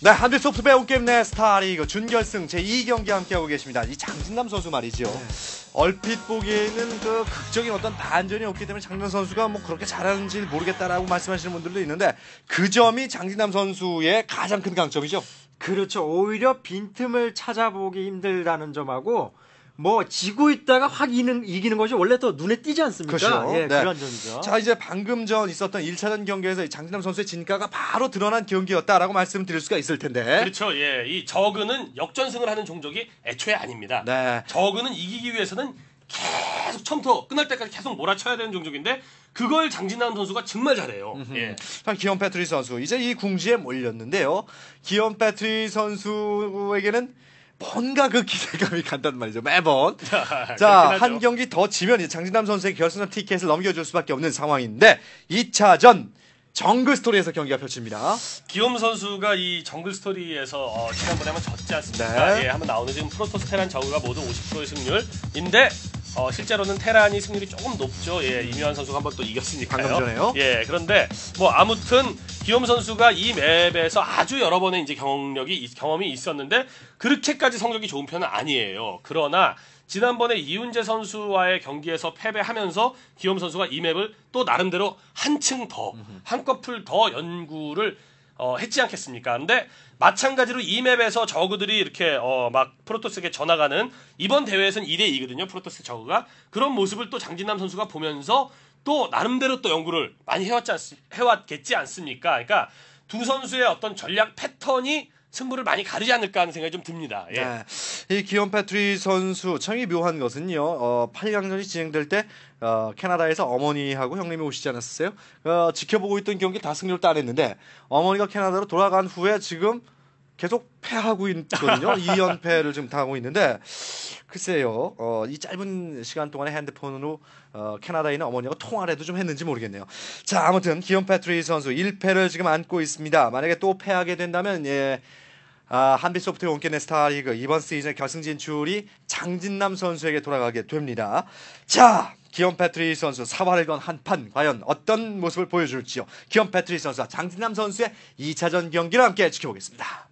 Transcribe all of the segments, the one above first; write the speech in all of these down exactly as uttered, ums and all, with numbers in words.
네, 한빛소프트 배움게임 내 스타리그 준결승 제이 경기 함께하고 계십니다. 이 장진남 선수 말이죠. 네. 얼핏 보기에는 그 극적인 어떤 반전이 없기 때문에 장진남 선수가 뭐 그렇게 잘하는지 모르겠다라고 말씀하시는 분들도 있는데 그 점이 장진남 선수의 가장 큰 강점이죠. 그렇죠. 오히려 빈틈을 찾아보기 힘들다는 점하고 뭐 지고 있다가 확 이기는, 이기는 것이 원래 더 눈에 띄지 않습니까? 그렇죠. 예, 네. 그런 점이죠. 자, 이제 방금 전 있었던 일 차전 경기에서 장진남 선수의 진가가 바로 드러난 경기였다라고 말씀드릴 수가 있을 텐데. 그렇죠. 예, 이 저그는 역전승을 하는 종족이 애초에 아닙니다. 네. 저그는 이기기 위해서는 계속 처음부터 끝날 때까지 계속 몰아쳐야 되는 종족인데 그걸 장진남 선수가 정말 잘해요. 예. 기욤 패트리 선수 이제 이 궁지에 몰렸는데요. 기욤 패트리 선수에게는 뭔가 그 기대감이 간단 말이죠. 매번. 자, 한 경기 더 지면 이제 장진남 선수의 결승전 티켓을 넘겨줄 수밖에 없는 상황인데 이 차전 정글 스토리에서 경기가 펼칩니다. 기욤 선수가 이 정글 스토리에서 어, 지난번에 한번 졌지 않습니까? 네. 예, 한번 나오는 지금 프로토스 테란 저그가 모두 오십 퍼센트의 승률인데 어, 실제로는 테란이 승률이 조금 높죠. 예, 이묘한 선수가 한번 또 이겼으니까요. 방금 전에요. 예, 그런데 뭐 아무튼 기욤 선수가 이 맵에서 아주 여러 번의 이제 경력이 경험이 있었는데 그렇게까지 성적이 좋은 편은 아니에요. 그러나 지난번에 이훈재 선수와의 경기에서 패배하면서 기욤 선수가 이 맵을 또 나름대로 한층 더 한꺼풀 더 연구를 어, 했지 않겠습니까? 근데 마찬가지로 이 맵에서 저그들이 이렇게 어, 막 프로토스에게 전화가는 이번 대회에서는 이 대 이거든요. 프로토스 저그가. 그런 모습을 또 장진남 선수가 보면서 또 나름대로 또 연구를 많이 해왔지 않, 해왔겠지 않습니까? 그러니까 두 선수의 어떤 전략 패턴이 승부를 많이 가르지 않을까 하는 생각이 좀 듭니다. 예. 네. 이 기욤 패트리 선수 참이 묘한 것은요. 어, 팔 강전이 진행될 때 어, 캐나다에서 어머니하고 형님이 오시지 않았었어요? 어, 지켜보고 있던 경기 다 승리를 따냈는데 어머니가 캐나다로 돌아간 후에 지금 계속 패하고 있거든요. 이 연패를 지금 당하고 있는데 글쎄요. 어, 이 짧은 시간 동안에 핸드폰으로 어, 캐나다에 있는 어머니하고 통화를 해도 좀 했는지 모르겠네요. 자, 아무튼 기욤 패트리 선수 일 패를 지금 안고 있습니다. 만약에 또 패하게 된다면 예. 아, 한빛소프트의 온게임 스타리그 이번 시즌 결승 진출이 장진남 선수에게 돌아가게 됩니다. 자, 기욤 패트리 선수 사활을 건 한판 과연 어떤 모습을 보여줄지요. 기욤 패트리 선수와 장진남 선수의 이 차전 경기를 함께 지켜보겠습니다.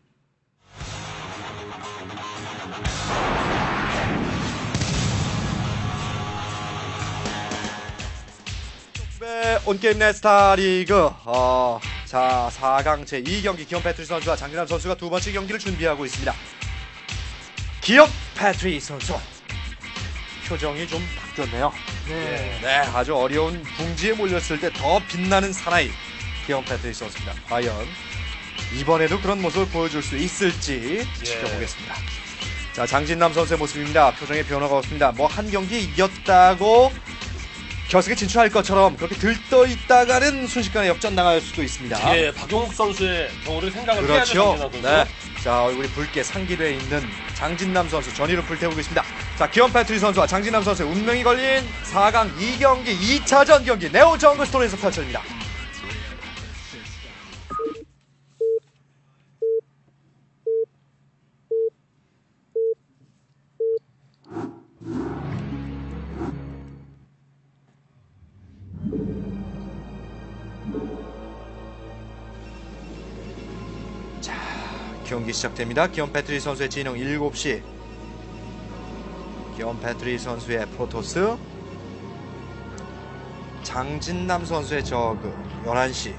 온게임 스타리그 어, 자, 사 강 제이 경기 기욤 패트리 선수와 장진남 선수가 두 번째 경기를 준비하고 있습니다. 기욤 패트리 선수 표정이 좀 바뀌었네요. 네. 네, 아주 어려운 궁지에 몰렸을 때 더 빛나는 사나이 기욤 패트리 선수입니다. 과연 이번에도 그런 모습을 보여줄 수 있을지 예. 지켜보겠습니다. 자, 장진남 선수의 모습입니다. 표정에 변화가 없습니다. 뭐 한 경기 이겼다고 결승에 진출할 것처럼 그렇게 들떠 있다가는 순식간에 역전당할 수도 있습니다. 예, 박용욱 선수의 경우를 생각을 그렇죠. 해야죠. 장진남 선수. 네. 자, 얼굴이 붉게 상기되어 있는 장진남 선수 전의를 불태우고 있습니다. 자, 기욤 패트리 선수와 장진남 선수의 운명이 걸린 사 강 이 경기 이 차전 경기 네오 정글 스토리에서 펼쳐집니다. 경기 시작됩니다. 기욤 패트리 선수의 진영 일곱 시 기욤 패트리 선수의 프로토스 장진남 선수의 저그 열한 시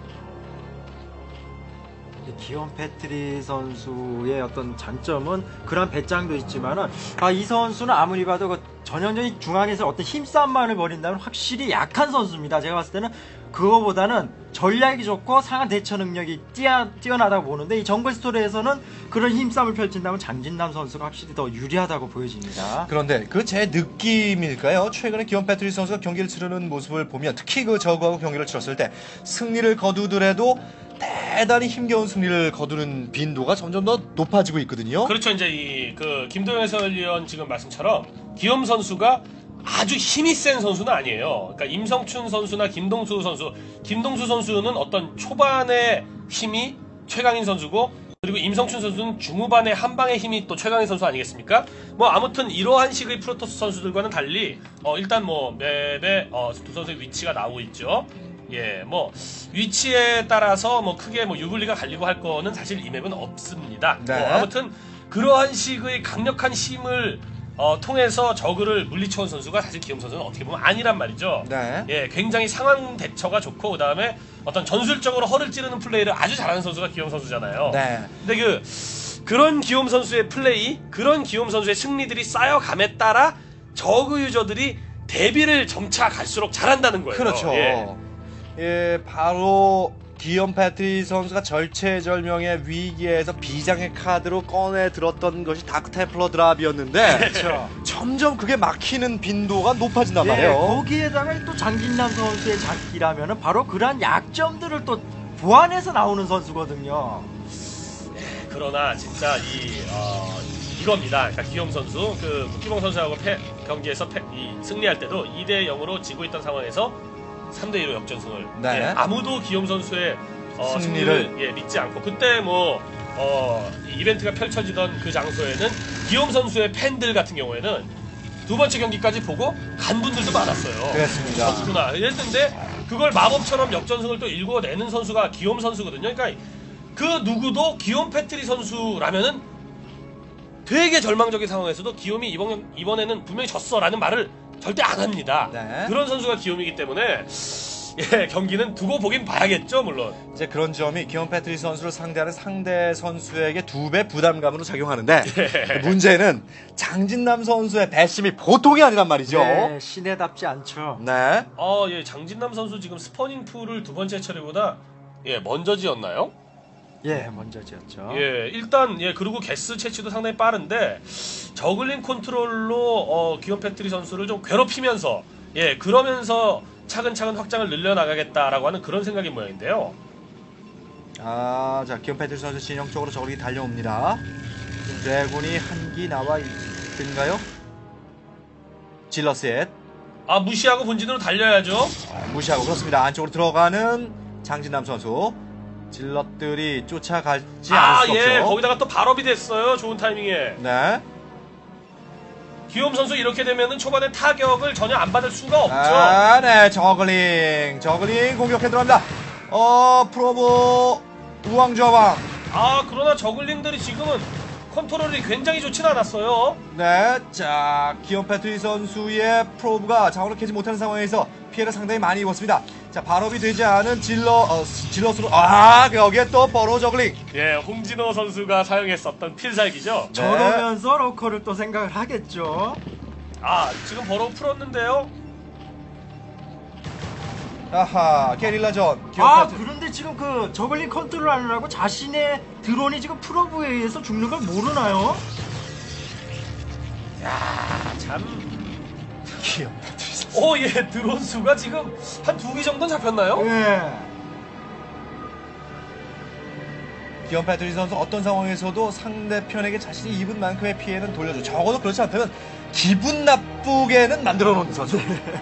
기욤 패트리 선수의 어떤 장점은 그런 배짱도 있지만은 아, 이 선수는 아무리 봐도 그 전형적인 중앙에서 어떤 힘싸움만을 벌인다면 확실히 약한 선수입니다. 제가 봤을 때는 그거보다는 전략이 좋고 상한 대처 능력이 뛰어, 뛰어나다고 보는데 이 정글 스토리에서는 그런 힘싸움을 펼친다면 장진남 선수가 확실히 더 유리하다고 보여집니다. 그런데 그 제 느낌일까요? 최근에 기욤 패트리 선수가 경기를 치르는 모습을 보면 특히 그 저그하고 경기를 치렀을 때 승리를 거두더라도 대단히 힘겨운 승리를 거두는 빈도가 점점 더 높아지고 있거든요. 그렇죠. 이제 이 그 김도영 해설위원 지금 말씀처럼 기욤 선수가 아주 힘이 센 선수는 아니에요. 그러니까 임성춘 선수나 김동수 선수, 김동수 선수는 어떤 초반의 힘이 최강인 선수고, 그리고 임성춘 선수는 중후반의 한 방의 힘이 또 최강인 선수 아니겠습니까? 뭐 아무튼 이러한 식의 프로토스 선수들과는 달리 어 일단 뭐 맵에 어, 두 선수의 위치가 나오고 있죠. 예, 뭐 위치에 따라서 뭐 크게 뭐 유불리가 갈리고 할 거는 사실 이 맵은 없습니다. 네. 뭐 아무튼 그러한 식의 강력한 힘을 어, 통해서 저그를 물리쳐온 선수가 사실 기욤 선수는 어떻게 보면 아니란 말이죠. 네. 예, 굉장히 상황 대처가 좋고 그다음에 어떤 전술적으로 허를 찌르는 플레이를 아주 잘하는 선수가 기욤 선수잖아요. 네. 근데 그 그런 기욤 선수의 플레이, 그런 기욤 선수의 승리들이 쌓여감에 따라 저그 유저들이 대비를 점차 갈수록 잘한다는 거예요. 그렇죠. 예. 예, 바로 기욤 패트리 선수가 절체절명의 위기에서 비장의 카드로 꺼내 들었던 것이 다크 템플러 드랍이었는데 그렇죠. 점점 그게 막히는 빈도가 높아진단 예, 말이에요. 거기에다가 또 장진남 선수의 작기라면은 바로 그러한 약점들을 또 보완해서 나오는 선수거든요. 그러나 진짜 이 어, 이겁니다. 그러니까 기욤 선수, 그 국기봉 선수하고 패, 경기에서 패, 이, 승리할 때도 이 대 영으로 지고 있던 상황에서 삼 대 이로 역전승을. 네. 예, 아무도 기욤 선수의 어, 승리를. 승리를 예, 믿지 않고 그때 뭐 어, 이 이벤트가 펼쳐지던 그 장소에는 기욤 선수의 팬들 같은 경우에는 두 번째 경기까지 보고 간 분들도 많았어요. 그렇습니다. 졌구나. 이랬는데 그걸 마법처럼 역전승을 또 일궈내는 선수가 기욤 선수거든요. 그러니까 그 누구도 기욤 패트리 선수라면은 되게 절망적인 상황에서도 기욤이 이번, 이번에는 분명히 졌어라는 말을 절대 안 합니다. 네. 그런 선수가 기욤이기 때문에 예, 경기는 두고 보긴 봐야겠죠, 물론. 이제 그런 점이 기욤 패트리 선수를 상대하는 상대 선수에게 두 배 부담감으로 작용하는데 예. 문제는 장진남 선수의 배심이 보통이 아니란 말이죠. 네, 신에답지 않죠. 네. 어, 예, 장진남 선수 지금 스퍼닝 풀을 두 번째 처리보다 예, 먼저 지었나요? 예, 먼저 지었죠. 예, 일단 예 그리고 게스 채취도 상당히 빠른데 저글링 컨트롤로 어, 기욤 패트리 선수를 좀 괴롭히면서 예 그러면서 차근차근 확장을 늘려나가겠다라고 하는 그런 생각인 모양인데요. 아, 자, 기욤 패트리 선수 진영 쪽으로 저기 달려옵니다. 지금 드래곤이 한기 나와 있든가요? 질러셋 아 무시하고 본진으로 달려야죠. 무시하고 그렇습니다. 안쪽으로 들어가는 장진남 선수. 질럿들이 쫓아갈지 아 않을 수 예, 없죠. 거기다가 또 발업이 됐어요. 좋은 타이밍에. 네. 기욤 선수 이렇게 되면은 초반에 타격을 전혀 안 받을 수가 없죠. 아, 네. 저글링. 저글링 공격해 들어갑니다. 어, 프로보 우왕좌왕. 아 그러나 저글링들이 지금은 컨트롤이 굉장히 좋진 않았어요. 네. 자, 기욤 패트리 선수의 프로브가 자원을 캐지 못하는 상황에서 피해를 상당히 많이 입었습니다. 자, 발업이 되지 않은 질러, 어, 질럿으로, 아, 여기에 또 버로 저글링. 예, 홍진호 선수가 사용했었던 필살기죠. 네. 저러면서 러커를 또 생각을 하겠죠. 아 지금 버로 풀었는데요. 아하, 게릴라전. 기욤 아, 패트리. 그런데 지금 그 저글링 컨트롤 하느라고 자신의 드론이 지금 프로브에 의해서 죽는 걸 모르나요? 야, 참. 기욤 패트리 선수. 오, 예, 드론 수가 지금 한 두 개 정도 잡혔나요? 예. 기욤 패트리 선수 어떤 상황에서도 상대편에게 자신이 입은 만큼의 피해는 돌려줘. 적어도 그렇지 않다면 기분 나쁘게는 만들어 놓는 선수.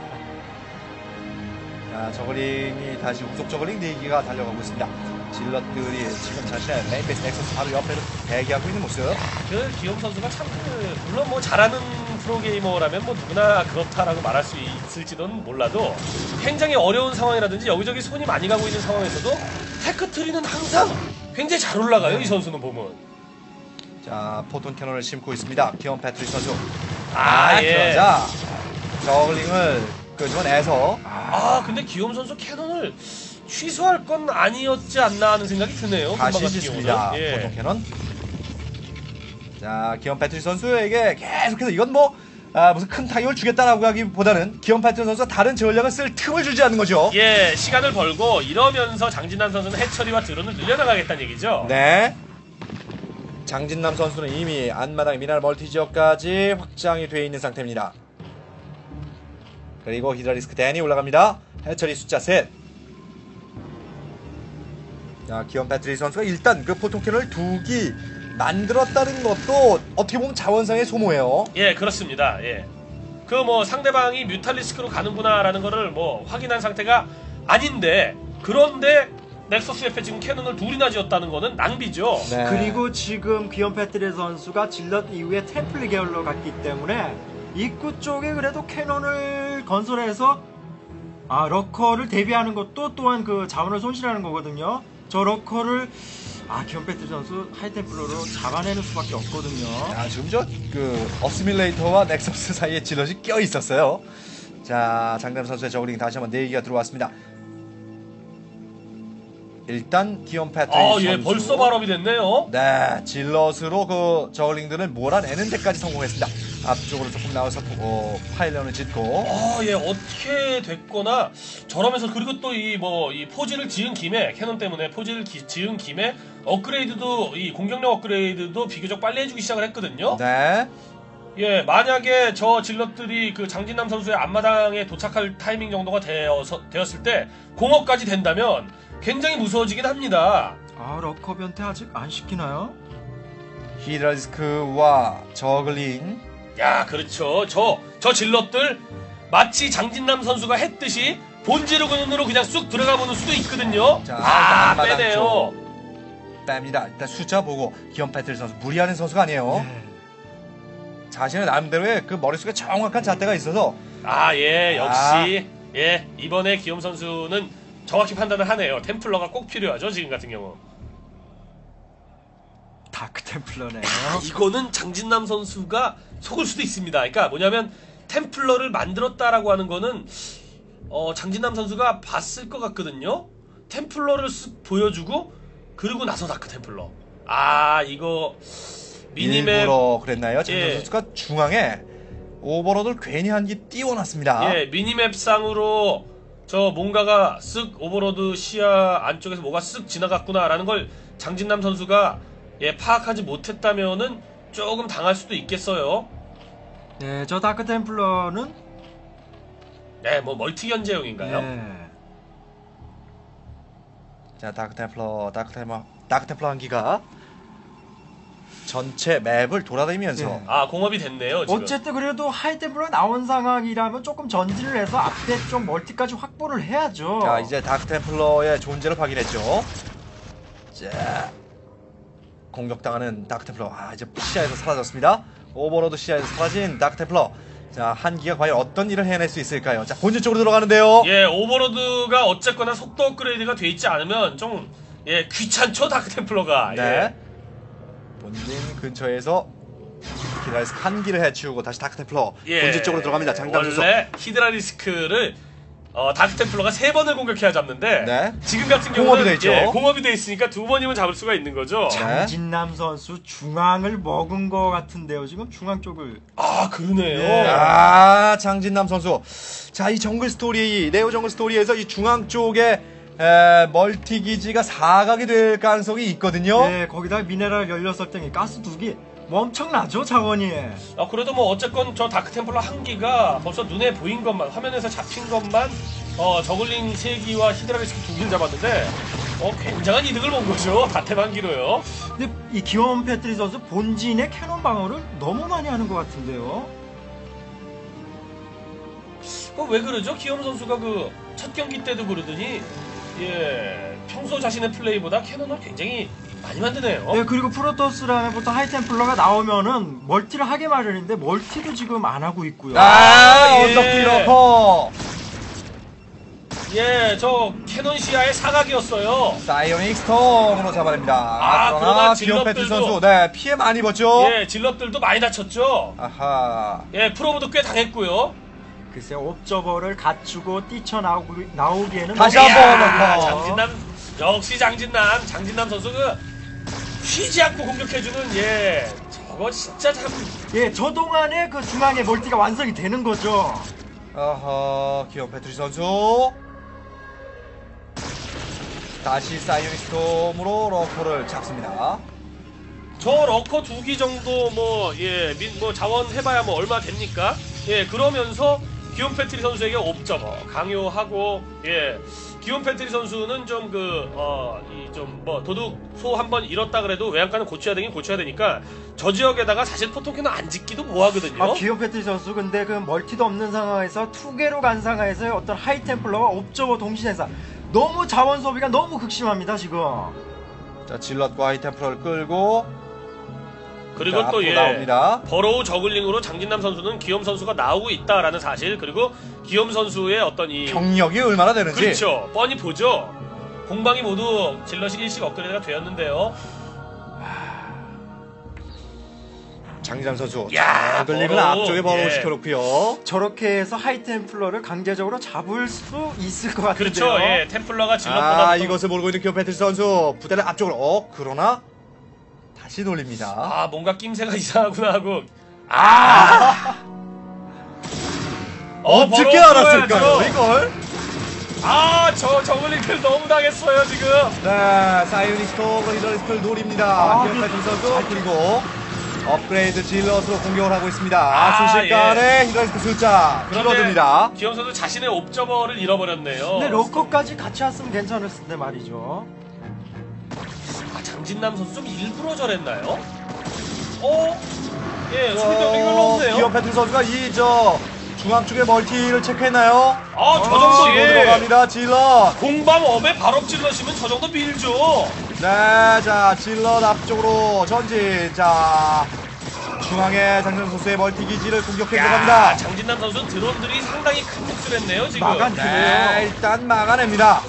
자, 저글링이 다시 우속 저글링 네 기가 달려가고 있습니다. 질럿들이 지금 자신의 메인 베이스 넥서스 바로 옆에서 대기하고 있는 모습. 그 기욤 선수가 참, 그, 물론 뭐 잘하는 프로게이머라면 뭐 누구나 그렇다라고 말할 수 있을지는 몰라도 굉장히 어려운 상황이라든지 여기저기 손이 많이 가고 있는 상황에서도 테크트리는 항상 굉장히 잘 올라가요. 이 선수는 보면. 자, 포톤 캐논을 심고 있습니다. 기욤 패트리 선수. 아, 예. 그러자 저글링을 끄집어내서 아, 근데 기욤 선수 캐논을 취소할 건 아니었지 않나 하는 생각이 드네요. 금방 다시 같은 짓습니다. 경우는. 예. 포톤 캐논. 자, 기욤 패트리 선수에게 계속해서 이건 뭐 아, 무슨 큰 타격을 주겠다라고 하기보다는 기욤 패트리 선수가 다른 전략을 쓸 틈을 주지 않는 거죠. 예, 시간을 벌고 이러면서 장진남 선수는 해처리와 드론을 늘려나가겠다는 얘기죠. 네. 장진남 선수는 이미 안마당 미나를 멀티 지역까지 확장이 되어 있는 상태입니다. 그리고 히드라리스크 댄이 올라갑니다. 해처리 숫자 셋. 자, 기욤 패트리 선수가 일단 그 포통 캐논을 두 기 만들었다는 것도 어떻게 보면 자원상의 소모예요. 예, 그렇습니다. 예. 그 뭐 상대방이 뮤탈리스크로 가는구나라는 거를 뭐 확인한 상태가 아닌데 그런데 넥서스 옆에 지금 캐논을 둘이나 지었다는 거는 낭비죠. 네. 그리고 지금 귀염 패트리 선수가 질럿 이후에 템플 계열로 갔기 때문에 입구 쪽에 그래도 캐논을 건설해서 아, 러커를 대비하는 것도 또한 그 자원을 손실하는 거거든요. 저 러커를 아, 기욤 패트리 선수 하이템플러로 잡아내는 수밖에 없거든요. 야, 지금 저그 어시밀레이터와 넥서스 사이에 질럿이 껴 있었어요. 자, 장담 선수의 저글링 다시 한번 네 개가 들어왔습니다. 일단 기욤 패트리 아, 선수. 예, 벌써 발업이 됐네요. 네, 질럿으로 그 저글링들을 몰아내는 데까지 성공했습니다. 앞쪽으로 조금 나와서 어, 파일런을 짓고. 아, 예, 어떻게 됐거나 저러면서 그리고 또 이 뭐 이 포지를 지은 김에 캐논 때문에 포지를 기, 지은 김에 업그레이드도 이 공격력 업그레이드도 비교적 빨리 해주기 시작을 했거든요. 네. 예, 만약에 저 질럿들이 그 장진남 선수의 앞마당에 도착할 타이밍 정도가 되어서 되었을 때 공업까지 된다면 굉장히 무서워지긴 합니다. 아, 러커 변태 아직 안 시키나요? 히드라리스크와 저글링. 야, 그렇죠. 저, 저 질럿들 마치 장진남 선수가 했듯이 본질으로 그냥 쑥 들어가 보는 수도 있거든요. 자, 아, 앞마당 빼네요. 뺍니다. 일단 숫자 보고 기욤 패트리 선수 무리하는 선수가 아니에요. 네. 자신의 나름대로의 그 머릿속에 정확한 잣대가 있어서. 아, 예, 아. 역시 예, 이번에 기욤 선수는 정확히 판단을 하네요. 템플러가 꼭 필요하죠, 지금 같은 경우. 다크 템플러네요. 이거는 장진남 선수가 속을 수도 있습니다. 그러니까 뭐냐면 템플러를 만들었다라고 하는 거는 어, 장진남 선수가 봤을 것 같거든요. 템플러를 쓱 보여주고 그리고 나서 다크 템플러. 아, 이거 미니맵 일부러 그랬나요? 장준 예. 선수가 중앙에 오버로드를 괜히 한 개 띄워놨습니다. 예, 미니맵 상으로 저 뭔가가 쓱 오버로드 시야 안쪽에서 뭐가 쓱 지나갔구나라는 걸 장진남 선수가 예, 파악하지 못했다면은 조금 당할 수도 있겠어요. 네, 저 다크 템플러는 네, 뭐 멀티 견제용인가요? 네. 자, 다크템플러, 다크템플러, 다크템플러 한 기가 전체 맵을 돌아다니면서 네. 아, 공업이 됐네요, 지금. 어쨌든 그래도 하이템플러 나온 상황이라면 조금 전진을 해서 앞에 쪽 멀티까지 확보를 해야죠. 자, 이제 다크템플러의 존재를 확인했죠. 자, 공격당하는 다크템플러. 아, 이제 시야에서 사라졌습니다. 오버로드 시야에서 사라진 다크템플러. 자, 한기가 과연 어떤 일을 해낼 수 있을까요? 자, 본진 쪽으로 들어가는데요. 예, 오버로드가 어쨌거나 속도 업그레이드가 돼 있지 않으면 좀 예, 귀찮죠, 다크템플러가. 네. 예. 본진 근처에서 히드라리스크 한 기를 해치우고 다시 다크템플러 예. 본진 쪽으로 들어갑니다. 장담 선수. 원래 히드라리스크를 어, 다크템플러가 세 번을 공격해야 잡는데 네. 지금 같은 공업이 경우는 돼 있죠. 예, 공업이 돼 있으니까 두 번이면 잡을 수가 있는 거죠. 네. 장진남 선수 중앙을 먹은 것 같은데요. 지금 중앙 쪽을. 아, 그러네요. 네. 아, 장진남 선수. 자, 이 정글 스토리, 네오 정글 스토리에서 이 중앙 쪽에 에, 멀티 기지가 사각이 될 가능성이 있거든요. 네, 거기다 미네랄 열여섯 땡이 가스 두 개. 뭐 엄청나죠, 자원이. 아, 그래도 뭐 어쨌건 저 다크템플러 한 기가 벌써 눈에 보인 것만, 화면에서 잡힌 것만 어, 저글링 세 기와 히드라리스크 두 기를 잡았는데 어, 굉장한 이득을 본 거죠. 다템 한 기로요. 근데 이 기욤 패트리 선수 본진의 캐논 방어를 너무 많이 하는 것 같은데요. 어, 왜 그러죠? 기욤 선수가 그 첫 경기 때도 그러더니 예, 평소 자신의 플레이보다 캐논을 굉장히 많이 만드네요. 네, 그리고 프로토스라면 보통 하이템플러가 나오면은 멀티를 하게 마련인데 멀티도 지금 안 하고 있고요. 아, 예. 언덕 기러커. 예, 저 캐논 시야의 사각이었어요. 사이오닉 스톰으로 잡아냅니다. 아, 그러나 그러나 기욤 패트리 질럿들도- 선수, 네, 피해 많이 입었죠. 예, 질럿들도 많이 다쳤죠. 아하. 예, 프로브도 꽤 당했고요. 글쎄 옵저버를 갖추고 뛰쳐나오고, 나오기에는 다시 너무- 한번 이야, 넣고. 장진남, 역시 장진남, 장진남 선수 그 쉬지 않고 공격해주는 예, 저거 진짜 참. 예, 저 동안에 그 중앙에 멀티가 완성이 되는 거죠. 어허, 기욤 패트리 선수. 다시 사이오닉 스톰으로 러커를 잡습니다. 저 러커 두 기 정도 뭐, 예, 민, 뭐 자원 해봐야 뭐 얼마 됩니까? 예, 그러면서 기욤 패트리 선수에게 옵저버 강요하고, 예, 기욤 패트리 선수는 좀 그, 어, 이 좀 뭐 도둑 소 한 번 잃었다 그래도 외양간은 고쳐야 되긴 고쳐야 되니까 저 지역에다가 사실 포통캐는 안 짓기도 뭐하거든요. 아, 기욤 패트리 선수 근데 그 멀티도 없는 상황에서 투개로 간 상황에서 어떤 하이템플러와 옵저버 동시대사 너무 자원 소비가 너무 극심합니다 지금. 자, 질럿과 하이템플러를 끌고 그리고 자, 또 앞으로 예, 나옵니다. 버로우 저글링으로 장진남 선수는 기욤 선수가 나오고 있다라는 사실, 그리고 기욤 선수의 어떤 이 경력이 얼마나 되는지. 그렇죠. 뻔히 보죠. 공방이 모두 질럿이 일씩 업그레이드가 되었는데요. 장진남 선수. 야, 저글링을 버로우. 앞쪽에 버로우 예. 시켜놓고요. 저렇게 해서 하이템플러를 강제적으로 잡을 수 있을 것 같은데요. 그렇죠. 예, 템플러가 질럿보다 아, 이것을 모르고 있는 기욤 패트리스 선수. 부대를 앞쪽으로. 어, 그러나 다시 돌립니다. 아, 뭔가 낌새가 이상하구나 하고. 아! 어, 어떻게 버로우 알았을까요, 들어와야죠. 이걸? 아, 저 저글링들 너무 당했어요 지금. 네, 사이오니스토 히드라리스크를 노립니다. 아, 기욤 그- 패트리스 선수. 그리고 업그레이드 질럿으로 공격을 하고 있습니다. 아, 순식간에 히드라리스크 숫자 줄어듭니다. 기욤 선수 자신의 옵저버를 잃어버렸네요. 근데 로커까지 같이 왔으면 괜찮을 텐데 말이죠. 아, 장진남 선수 좀 일부러 저랬나요? 어? 예, 수비병력이 별로 없네요. 기욤 패트리스 선수가 이 저 중앙 쪽에 멀티를 체크했나요? 아, 저 어, 정도 예. 들어갑니다. 질럿. 공방업에 발업 질러시면 저 정도 밀죠. 네, 자, 질럿 앞쪽으로 전진. 자, 중앙에 장진남 선수의 멀티 기지를 공격해 야, 들어갑니다. 장진남 선수 드론들이 상당히 큰 몫을 했네요 지금. 막았- 네, 일단 막아냅니다.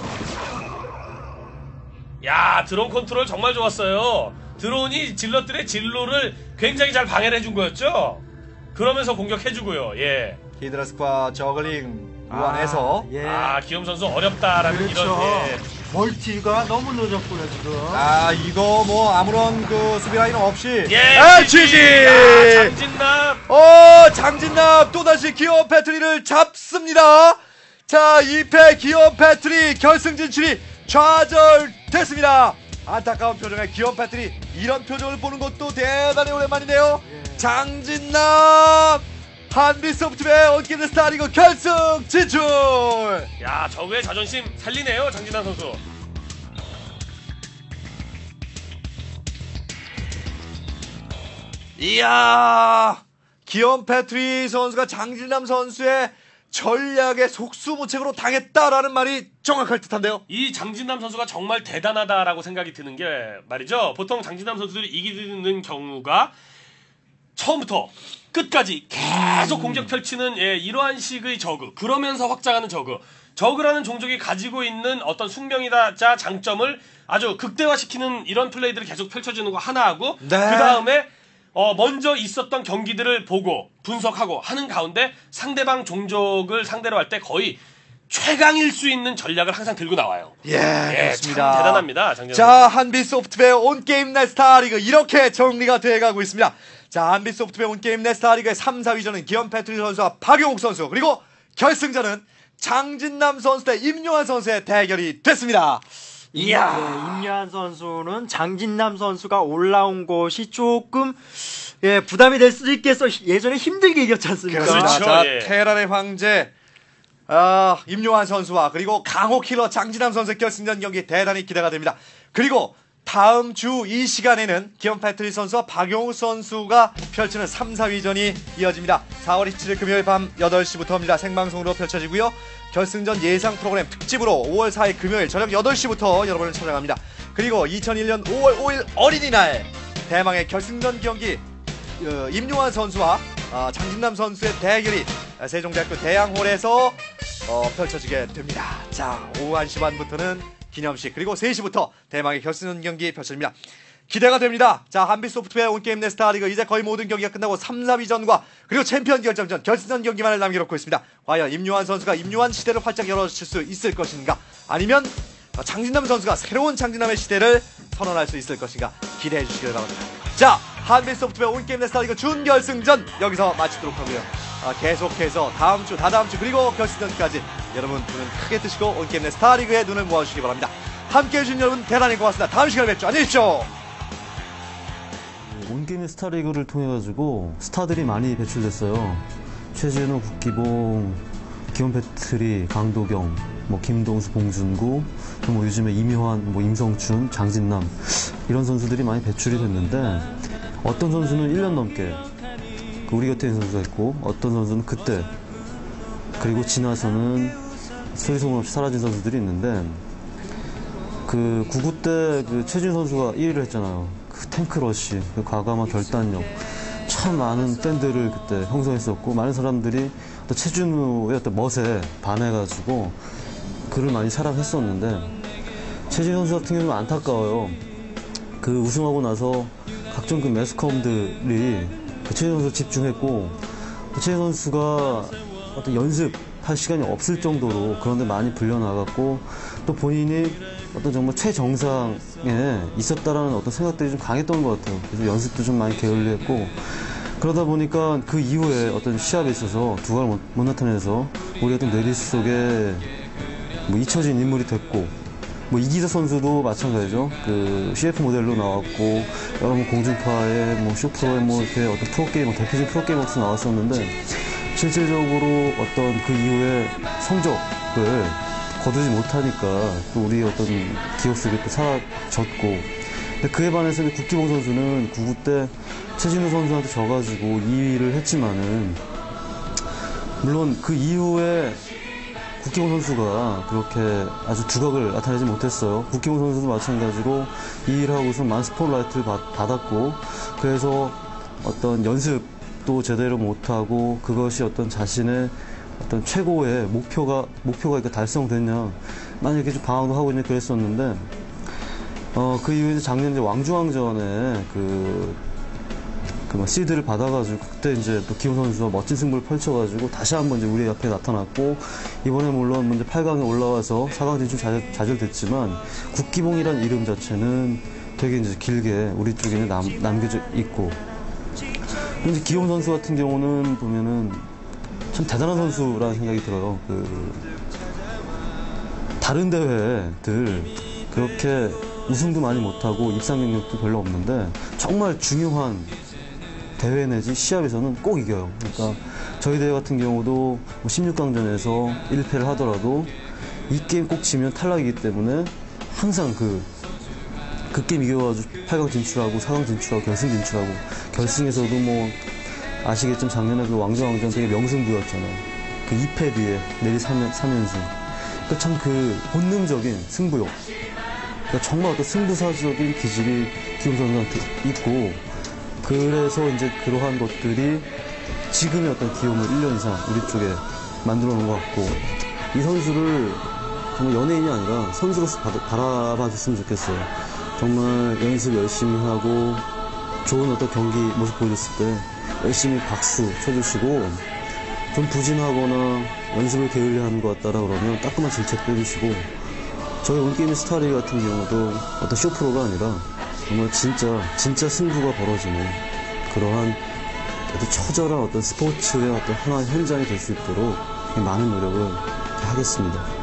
야, 드론 컨트롤 정말 좋았어요. 드론이 질럿들의 진로를 굉장히 잘 방해를 해준 거였죠. 그러면서 공격해주고요. 예. 히드라스과 저글링 무안에서 아, 예. 아, 기욤 선수 어렵다라는 그렇죠. 이런. 예. 멀티가 너무 늦었고요 지금. 아, 이거 뭐 아무런 그 수비 라인 없이 예, 아, 지지! 지지! 야, 장진남. 어, 장진남 또다시 기욤 패트리를 잡습니다. 자, 이 패 기욤 패트리 결승 진출이 좌절됐습니다. 안타까운 표정의 기욤 패트리, 이런 표정을 보는 것도 대단히 오랜만이네요. 예. 장진남 한비소프트의 온게임 스타리그 결승 진출. 야, 저그의 자존심 살리네요 장진남 선수. 이야, 기욤 패트리 선수가 장진남 선수의 전략에 속수무책으로 당했다라는 말이 정확할 듯한데요. 이 장진남 선수가 정말 대단하다라고 생각이 드는 게 말이죠. 보통 장진남 선수들이 이기는 경우가 처음부터 끝까지 계속 공격 펼치는 예, 이러한 식의 저그, 그러면서 확장하는 저그. 저그라는 종족이 가지고 있는 어떤 숙명이자 장점을 아주 극대화시키는 이런 플레이들을 계속 펼쳐주는 거 하나하고, 네. 그 다음에 어, 먼저 있었던 경기들을 보고 분석하고 하는 가운데 상대방 종족을 상대로 할 때 거의 최강일 수 있는 전략을 항상 들고 나와요. 예, 예, 그렇습니다. 참 대단합니다. 장진남 자, 선수. 한비소프트웨어 온게임 내 스타리그 이렇게 정리가 돼가고 있습니다. 자, 한비소프트웨어 온게임 내 스타리그의 삼, 사 위전은 기욤 패트리 선수와 박용욱 선수, 그리고 결승전은 장진남 선수 대 임요한 선수의 대결이 됐습니다. 이야, 네, 임요한 선수는 장진남 선수가 올라온 것이 조금 예, 부담이 될 수도 있겠어. 예전에 힘들게 이겼지 않습니까? 그렇습니다. 그렇죠, 자, 예. 테란의 황제 아, 임요한 선수와 그리고 강호 킬러 장진남 선수의 결승전 경기 대단히 기대가 됩니다. 그리고 다음 주 이 시간에는 기욤 패트리 선수와 박용우 선수가 펼치는 삼, 사 위전이 이어집니다. 사월 이십칠일 금요일 밤 여덟 시부터입니다. 생방송으로 펼쳐지고요. 결승전 예상 프로그램 특집으로 오월 사일 금요일 저녁 여덟 시부터 여러분을 찾아갑니다. 그리고 이천일년 오월 오일 어린이날 대망의 결승전 경기 어, 임요한 선수와 어, 장진남 선수의 대결이 세종대학교 대양홀에서 어, 펼쳐지게 됩니다. 자, 오후 한 시 반부터는 기념식, 그리고 세 시부터 대망의 결승전 경기 펼쳐집니다. 기대가 됩니다. 자, 한비소프트웨어 온게임 내 스타리그 이제 거의 모든 경기가 끝나고 삼, 사 위전과 그리고 챔피언 결정전 결승전 경기만을 남겨놓고 있습니다. 과연 임요한 선수가 임요한 시대를 활짝 열어줄 수 있을 것인가, 아니면 장진남 선수가 새로운 장진남의 시대를 선언할 수 있을 것인가 기대해 주시길 바랍니다. 자, 한비소프트웨어 온게임 내 스타리그 준결승전 여기서 마치도록 하고요. 아, 계속해서 다음 주, 다다음 주, 그리고 결승전까지 여러분 눈은 크게 뜨시고 온게임 내 스타리그에 눈을 모아주시기 바랍니다. 함께 해주신 여러분 대단히 고맙습니다. 다음 시간에 뵙죠. 안녕히 계십시오. 온게임 스타리그를 통해 가지고 스타들이 많이 배출됐어요. 최진우, 국기봉, 기욤 패트리, 강도경, 뭐 김동수, 봉준구, 뭐 요즘에 이묘한, 뭐 임성춘, 장진남 이런 선수들이 많이 배출이 됐는데, 어떤 선수는 일 년 넘게 그 우리 곁에 있는 선수가 있고, 어떤 선수는 그때 그리고 지나서는 소리 소문 없이 사라진 선수들이 있는데, 그 구구 때 그 최진 선수가 일 위를 했잖아요. 그 그 탱크러쉬, 그 과감한 결단력, 참 많은 팬들을 그때 형성했었고 많은 사람들이 또 최준우의 어떤 멋에 반해가지고 그를 많이 사랑했었는데 최진우 선수 같은 경우는 안타까워요. 그 우승하고 나서 각종 그 매스컴들이 그 최진우 선수 집중했고 최진우 선수가 어떤 연습할 시간이 없을 정도로 그런데 많이 불려나갔고 또 본인이 어떤 정말 최정상에 있었다라는 어떤 생각들이 좀 강했던 것 같아요. 그래서 연습도 좀 많이 게을리했고 그러다 보니까 그 이후에 어떤 시합에 있어서 두각을 못, 못 나타내서 우리 어떤 뇌리 속에 뭐 잊혀진 인물이 됐고 뭐 이기자 선수도 마찬가지죠. 그 씨에프 모델로 나왔고 여러 뭐 공중파에 뭐 쇼프로에 뭐 이렇게 어떤 프로게이머 대표적인 프로게이머로 나왔었는데 실질적으로 어떤 그 이후에 성적을 거두지 못하니까 또 우리 어떤 기억 속에 또 사라졌고 근데 그에 반해서 국기봉 선수는 구구 때 최진우 선수한테 져가지고 이 위를 했지만은 물론 그 이후에 국기봉 선수가 그렇게 아주 두각을 나타내지 못했어요. 국기봉 선수도 마찬가지로 이 위를 하고서 많은 스포트라이트를 받, 받았고 그래서 어떤 연습도 제대로 못하고 그것이 어떤 자신의 어떤 최고의 목표가 목표가 이렇게 달성됐냐 많이 이렇게 좀 방황도 하고 있는 그랬었는데 어 그 이후에 작년 이제 왕중왕전에 그 그 뭐 시드를 받아가지고 그때 이제 또 기용 선수가 멋진 승부를 펼쳐가지고 다시 한번 이제 우리 앞에 나타났고 이번에 물론 이제 팔 강에 올라와서 사 강 진출 좌절, 좌절됐지만 국기봉이란 이름 자체는 되게 이제 길게 우리 쪽에 남, 남겨져 있고 이제 기용 선수 같은 경우는 보면은 참 대단한 선수라는 생각이 들어요. 그 다른 대회들 그렇게 우승도 많이 못하고 입상 경력도 별로 없는데 정말 중요한 대회 내지 시합에서는 꼭 이겨요. 그러니까 저희 대회 같은 경우도 십육 강전에서 일 패를 하더라도 이 게임 꼭 지면 탈락이기 때문에 항상 그, 그 게임 이겨가지고 팔 강 진출하고 사 강 진출하고 결승 진출하고 결승에서도 뭐 아시겠지만 작년에 그 왕중왕전 되게 명승부였잖아요. 그 이 패 뒤에 내리 삼 연승. 그러니까 참 그 본능적인 승부욕. 그러니까 정말 어떤 승부사적인 기질이 기용 선수한테 있고 그래서 이제 그러한 것들이 지금의 어떤 기용을 일 년 이상 우리 쪽에 만들어 놓은 것 같고 이 선수를 정말 연예인이 아니라 선수로서 바라봐 줬으면 좋겠어요. 정말 연습 열심히 하고 좋은 어떤 경기 모습 보여줬을 때 열심히 박수 쳐주시고 좀 부진하거나 연습을 게을리하는 것 같다라 그러면 따끔한 질책도 해주시고 저희 온게임의 스타리그 같은 경우도 어떤 쇼프로가 아니라 정말 진짜 진짜 승부가 벌어지는 그러한 어떤 처절한 어떤 스포츠의 어떤 하나의 현장이 될 수 있도록 많은 노력을 하겠습니다.